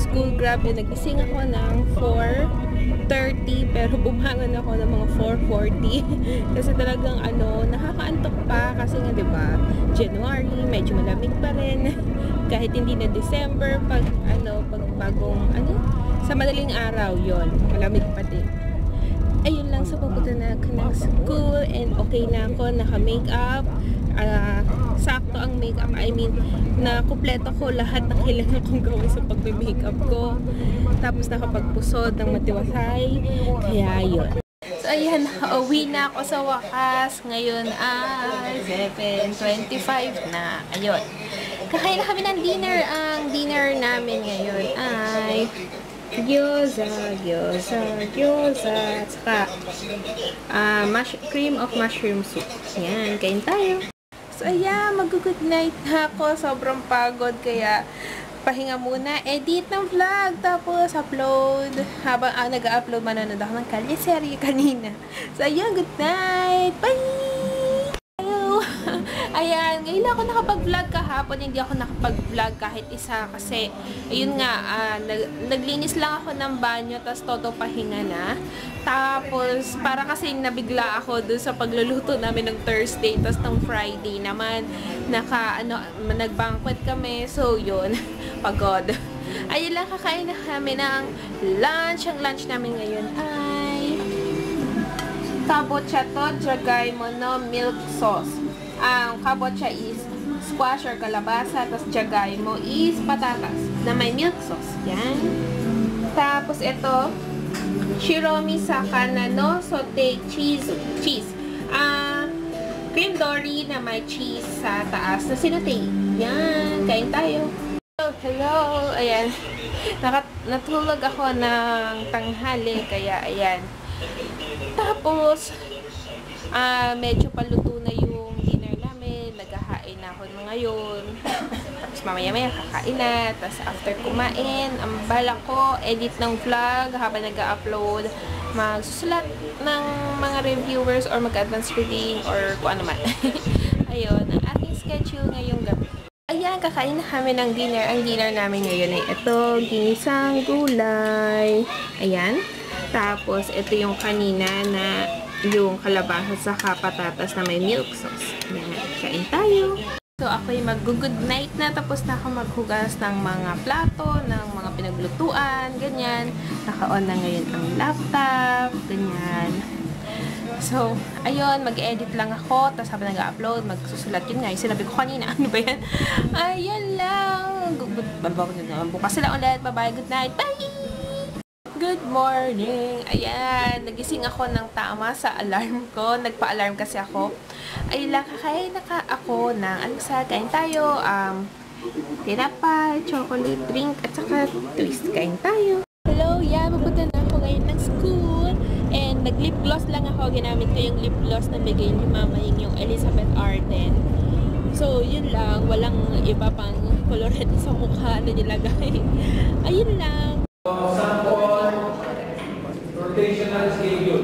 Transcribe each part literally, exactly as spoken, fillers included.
school, grabe, nagising ako ng four thirty, pero bumangon ako ng mga four forty. Kasi talagang ano, nakakaantok pa kasi nga 'di ba? January, medyo malamig pa rin. Kahit hindi na December, pag ano, pag bagong ano, sa madaling araw 'yon, malamig pa din. Ayun lang, so pupunta na ako ng school and okay na ako, naka-makeup. Uh, sakto ang makeup, I mean, na kumpleto ko lahat ng kailangan kong gawin sa pag-makeup ko. Tapos nakapagpusod ng matiwasay. Kaya yun. So ayan, uwi na ako sa wakas. Ngayon ay seven twenty-five na. Ayun. Kakain na kami ng dinner. Ang dinner namin ngayon ay gyoza, gyoza, gyoza, at saka uh, mush cream of mushroom soup. Ayan, kain tayo. So, ayan, mag-good night na ako. Sobrang pagod, kaya pahinga muna, edit ng vlog, tapos upload. Habang ah, nag-upload, manonood ako ng kalye-serye kanina. So, ayan, good night. Bye! Ayan, ngayon ako nakapag-vlog kahapon, hindi ako nakapag-vlog kahit isa kasi, ayun nga, uh, nag naglinis lang ako ng banyo, tapos todo pahinga na. Tapos, para kasi nabigla ako dun sa pagluluto namin ng Thursday, tapos ng Friday naman, naka, ano, nag-banquet kami, so yun, pagod. Ayun lang, kakain na kami ng lunch. Ang lunch namin ngayon ay kabocha to, jagay mo no, milk sauce. Ang kabocha is squash or kalabasa, tapos jagay mo is patatas na may milk sauce. Yan. Tapos ito, shiromi sa kanano saute cheese. Cheese. Ah, uh, cream dory na may cheese sa taas na sinute. Yan. Kain tayo. Hello, hello. Ayan. Nakat natulog ako ng tanghali, kaya ayan. Tapos, ah, uh, medyo paluto na yung naghahain na ako ngayon. Tapos mamaya-maya kakain na. Tapos after kumain, ang balak ko, edit ng vlog habang nag-upload, magsusulat ng mga reviewers or mag-advance reading or kung ano man. Ayun, ang ating schedule ngayong gabi. Ayan, kakain na kami ng dinner. Ang dinner namin ngayon ay ito, ginisang gulay. Ayan. Tapos, ito yung kanina na yung kalabasa sa patatas na may milk sauce. Ayan, kain tayo. So, ako'y mag-good night na. Tapos na ako maghugas ng mga plato, ng mga pinaglutuan, ganyan. Naka-on na ngayon ang laptop, ganyan. So, ayun, mag-edit lang ako. Tapos habang nag-upload, magsusulat yun nga. Yung sinabi ko kanina, ano ba yan? Ayun lang. Bukas sila ulit. Bye-bye, good night. Bye! Good morning! Ayan, nagising ako ng tama sa alarm ko. Nagpa-alarm kasi ako. Ayun lang, kakain na ka ako ng almusal. Kain tayo. Um, tinapay, chocolate drink, at saka twist. Kain tayo. Hello, yeah, mapunta na ako ngayon ng school. And nag-lip gloss lang ako. Ginamit ko yung lip gloss na bigay ni Mama, yung Elizabeth Arden. So, yun lang. Walang iba pang colorette sa mukha na nilagay. Ayun lang. Sample rotational schedule.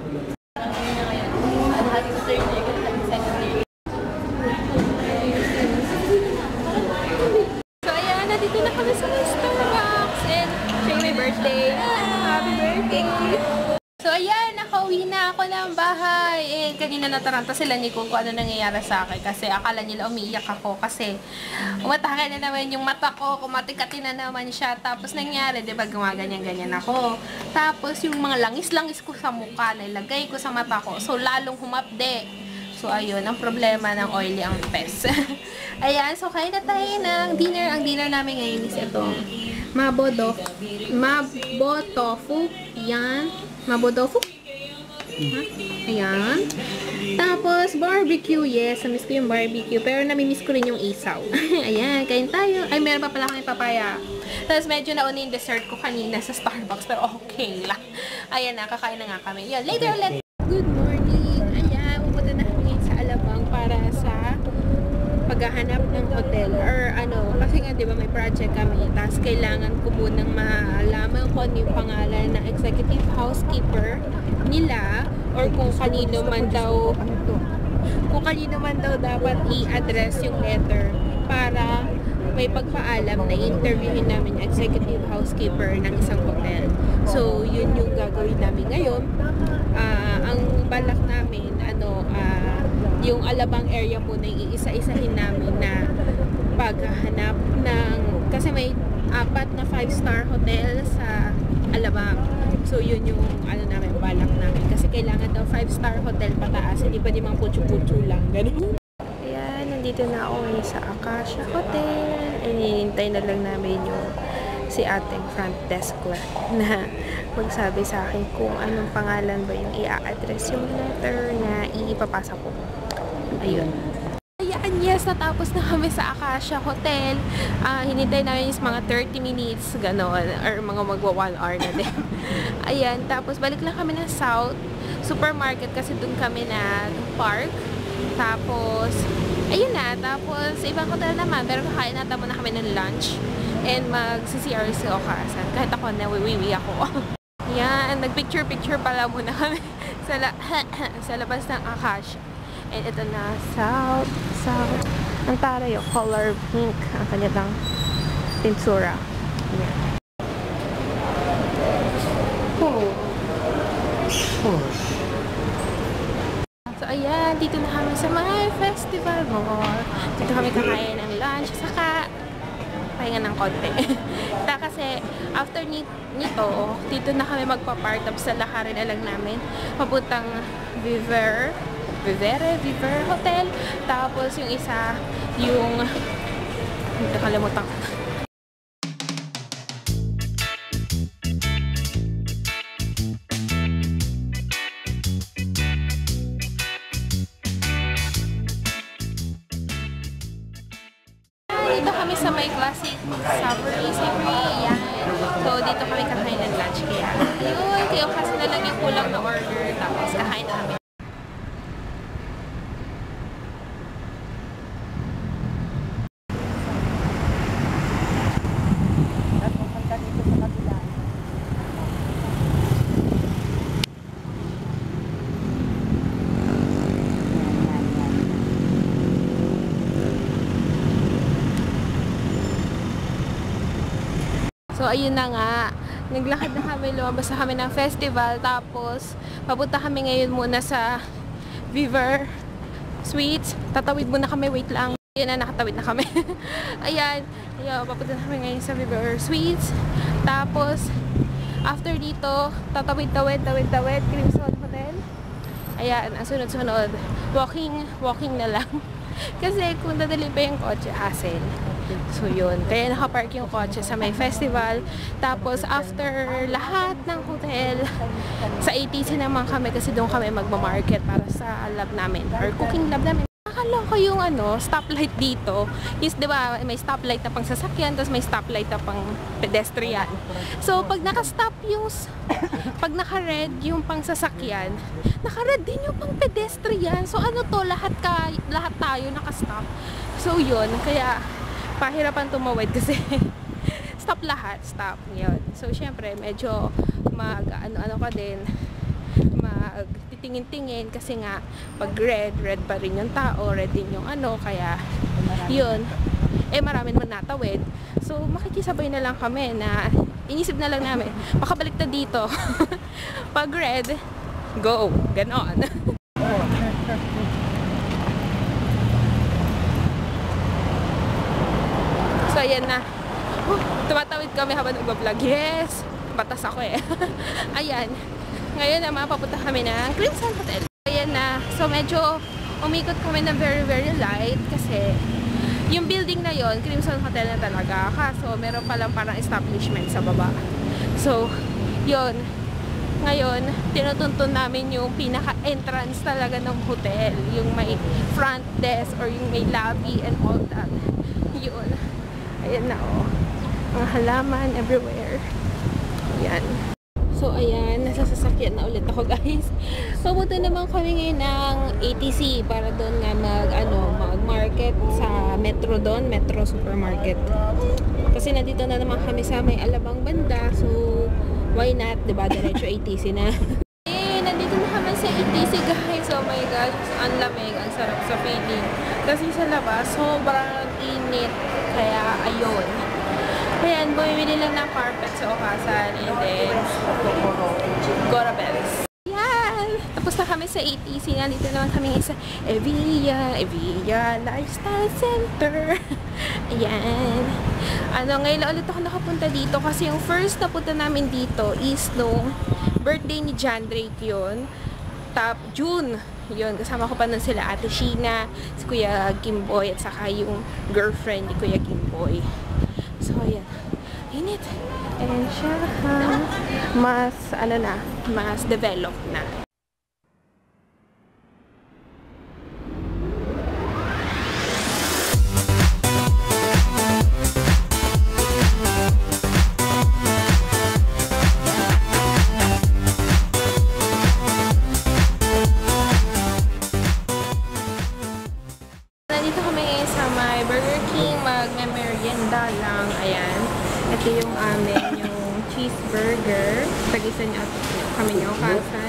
So ayan, nandito na kami sa Starbucks and check my birthday. Happy birthday! So ayan, nakauwi na ako ng bahay. Eh, kanina nataranta sila ni Kung kung ano nangyayari sa akin kasi akala nila umiiyak ako kasi umatake na naman yung mata ko, kumatikati na naman siya. Tapos nangyari, di ba, gumaganyan-ganyan ako. Tapos yung mga langis-langis ko sa mukha, nilagay ko sa mata ko. So lalong humapde. So ayun, ang problema ng oily ang pes. Ayan, so kain na tayo ng dinner. Ang dinner namin ngayon is ito. Mabo tofu. Mabo tofu. Yan. Mabo tofu. Huh? Ayan. Tapos, barbecue. Yes, namiss ko yung barbecue. Pero namimiss ko rin yung isaw. Ayan, kain tayo. Ay, meron pa pala akong papaya. Tapos, medyo nauna yung dessert ko kanina sa Starbucks. Pero okay lang. Ayan na, kakain na nga kami. Yan, later ulit. Good morning. Ayan, pupunta na kami sa Alabang para sa paghahanap ng hotel. Or ano, kasi nga, di ba, may project kami. Tapos, kailangan ko munang malaman ko ano yung pangalan ng executive housekeeper nila or kung kanino man daw kung kanino man daw dapat i-address yung letter para may pagpaalam na interviewin namin yung executive housekeeper ng isang hotel. So, yun yung gagawin namin ngayon. Uh, ang balak namin, ano, uh, yung Alabang area muna yung iisa-isahin namin na paghahanap ng, kasi may apat na five-star hotel sa Alabang. So, yun yung ano namin, balak namin. Kasi kailangan daw five-star hotel pataas. Hindi pwede mga putyo-putyo lang. Ganun. Ayan, nandito na ako ngayon sa Acacia Hotel. Inihintay na lang namin yung si ating front desk clerk na magsabi sa akin kung anong pangalan ba yung i-address yung letter na ipapasa ko. Ayun. Ayan, yes, natapos na kami sa Acacia Hotel. Uh, hinintay namin yung mga thirty minutes, gano'n, or mga magwa one hour na din. Ayan, tapos balik lang kami ng South Supermarket kasi dun kami nag-park. Tapos, ayun na, tapos ibang hotel naman, pero kakain natin muna kami ng lunch and mag-C R C o kasan. Kahit ako, nawiwiwi ako. Ayan, nag-picture-picture pala muna kami sa, la sa labas ng Acacia. And ito na, South, South. Ang tara yung color pink ang kanilang pintura. Ayan. Oh. Oh. So, ayan, dito na kami sa My Festival Mall. Dito kami kakain ng lunch, saka pahinga ng konti. Ta kasi, after nito, dito na kami magpa-park, tapos lalakarin na lang namin papuntang Viver, Vivere, Viver Hotel. Tapos yung isa, yung nakalimutan ko. Dito kami sa may classic Savory Savory. Yan. So, dito kami kakain ng lunch. Kaya, yun. Kaya kasi na lang yung kulang na order. Tapos, kakain na kami. So, ayun na nga. Naglakad na kami, lumabas na kami ng festival. Tapos, papunta kami ngayon muna sa Viver Suites. Tatawid muna kami, wait lang. Ayun na, nakatawid na kami. Ayan. Ayun, papunta na kami ngayon sa Viver Suites. Tapos, after dito, tatawid, tawid, tawid, tawid, Crimson Hotel. Ayan, ang sunod-sunod. Walking, walking na lang. Kasi kung dadali pa yung kotse, hassle. So yun, kaya nakapark yung kotse sa may festival. Tapos after lahat ng hotel, sa A T C naman kami kasi doon kami magmamarket para sa lab namin or cooking lab namin. Nakakaloka yung ano, stoplight dito. Yes, di ba, may stoplight na pang sasakyan, tapos may stoplight na pang pedestrian. So pag naka-stop yung pag naka-red yung pang sasakyan, naka-red din yung pang pedestrian. So ano to, lahat ka lahat tayo naka-stop. So yun, kaya pahirapan tumawid kasi stop lahat, stop yun. So syempre medyo mag ano-ano ka din, mag titingin-tingin kasi nga pag red, red pa rin yung tao, red din yung ano, kaya yun, eh marami naman natawid. So makikisabay na lang kami na inisip na lang namin makabalik na dito. Pag red, go, ganon. So, ayan na. Uh, tumatawid kami habang nag-vlog. Yes! Batas ako eh. Ayan. Ngayon naman, papunta kami ng Crimson Hotel. Ayan na. So, medyo umikot kami ng very, very light kasi yung building na yon, Crimson Hotel na talaga. Kaso, meron palang parang establishment sa baba. So, yun. Ngayon, tinutuntun namin yung pinaka-entrance talaga ng hotel. Yung may front desk or yung may lobby and all that. Yun. Ayan na oh. Mga halaman everywhere. Ayan. So ayan, nasa sasakyan na ulit ako guys. Papunta naman kami ngayon ng A T C para doon nga mag ano, mag-market sa Metro doon, Metro Supermarket. Kasi nandito na naman kami sa may Alabang banda. So why not, 'di ba? Diretso A T C na. Eh, nandito na kami sa A T C guys. Oh my God. gosh, ang lamig, ang sarap sa feeling. Kasi sa labas, sobrang init. Kaya, ayun. Ayan, bumibili lang ng carpet sa Okasan and then Gorabels. Ayan! Tapos na kami sa A T C. Nandito naman kami sa Evia, Evia Lifestyle Center. Ayan. Ano, ngayon lang ulit ako nakapunta dito kasi yung first na punta namin dito is nung birthday ni John Drake yun. Tap, June. Yun, kasama ko pa nun sila Ate Sheena, si Kuya Kimboy, at saka yung girlfriend ni Kuya Kimboy. So, ayan. Init. And siya, ha, mas, ano na, mas developed na. Nandito kami sa may Burger King, magme-merienda lang. Ayan. Ito yung amin, yung cheeseburger. Tag-isa niyo kami niyo, Okasan.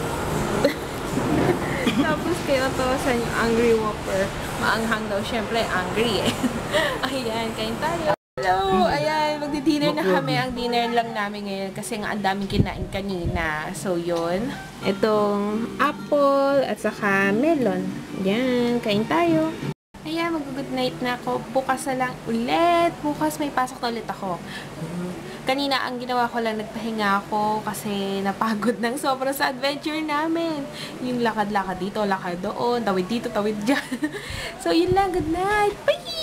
Tapos kayo to sa yung Angry Whopper. Maanghang daw, syempre, angry eh. Ayan, kain tayo. Hello! Ayan, magdi-dinner na kami. Ang dinner lang namin ngayon kasi nga ang daming kinain kanina. So, yun. Itong apple at saka melon. Ayan, kain tayo. Ayan, mag-good night na ako. Bukas na lang ulit. Bukas may pasok na ulit ako. Kanina, ang ginawa ko lang, nagpahinga ako kasi napagod ng sobra sa adventure namin. Yung lakad-lakad dito, lakad doon, tawid dito, tawid dyan. So, yun lang. Good night. Bye!